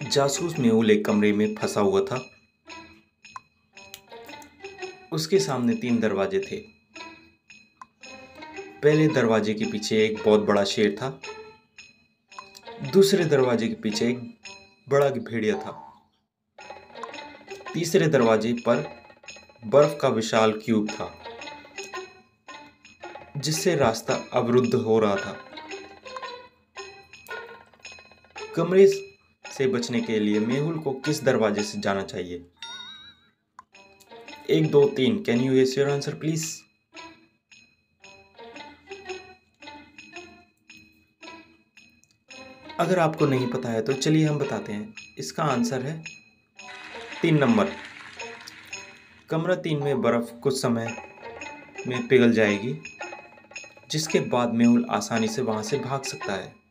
जासूस मेहुल एक कमरे में फंसा हुआ था। उसके सामने 3 दरवाजे थे। पहले दरवाजे के पीछे एक बहुत बड़ा शेर था। दूसरे दरवाजे के पीछे एक बड़ा भेड़िया था। तीसरे दरवाजे पर बर्फ का विशाल क्यूब था, जिससे रास्ता अवरुद्ध हो रहा था। कमरे से बचने के लिए मेहुल को किस दरवाजे से जाना चाहिए? 1, 2, 3। Can you guess your answer please? अगर आपको नहीं पता है तो चलिए हम बताते हैं। इसका आंसर है 3 नंबर। कमरा 3 में बर्फ कुछ समय में पिघल जाएगी, जिसके बाद मेहुल आसानी से वहां से भाग सकता है।